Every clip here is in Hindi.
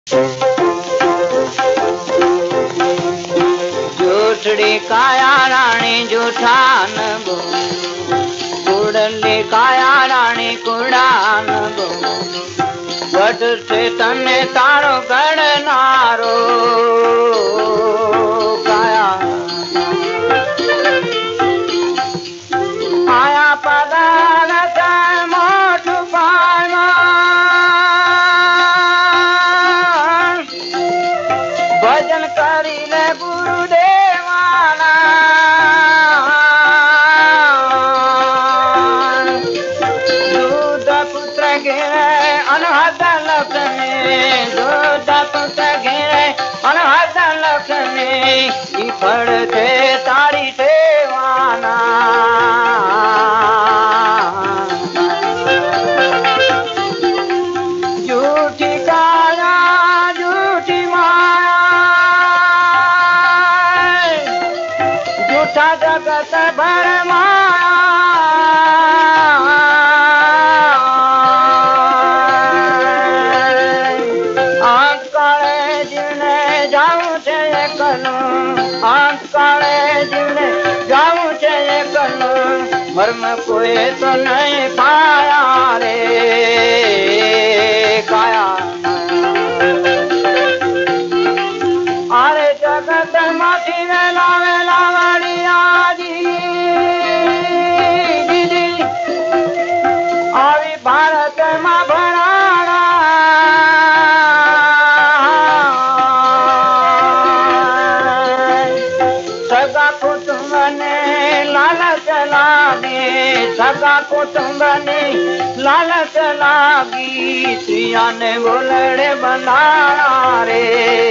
जूठड़ी काया रानी जूठा न बोल, कुड़ली काया रानी कुड़ा न बोल, वट से तने तारो गणनारो काया आया पदान मोठ पाया भजन करी ले गुरुदेवाना दूध पुत्र घेरे अनहद लखने दूध पुत्र घेरे अनहद लखने फड़ थे तारी सेवाना झूठी काया झूठी माया झूठा जगत भर माया आंख काले जीवने जाऊं छे कनु आंख काले जीवने जाऊं छे कनु मर्म कोई तो नहीं पाया रे काया अरे जगत माथी में लावे लावड़िया दीदी आवी भारत में भराड़ा सगा कुटुंब ने लालच लागे सगा कुटुंब ने लालच लागी स्त्रिया ने बोलड़े बनाड़ा रे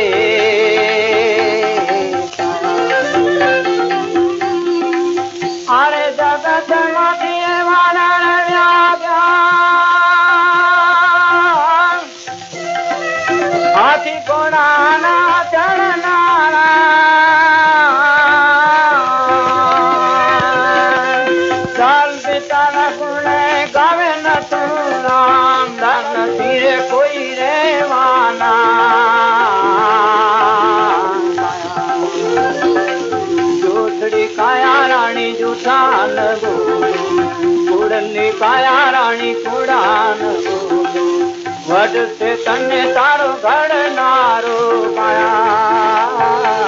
अरे जगत माथी वारण व्याग्या हाथी घोड़ा ना चढ़नारा साल बिताना गुणे गावे न तू राम धन धीरे कोई रेवाना जूठड़ी काया रानी जूठा न बोल कुड़ली काया रानी कुड़ा न बोल वट से तने तारो घड़ नारो काया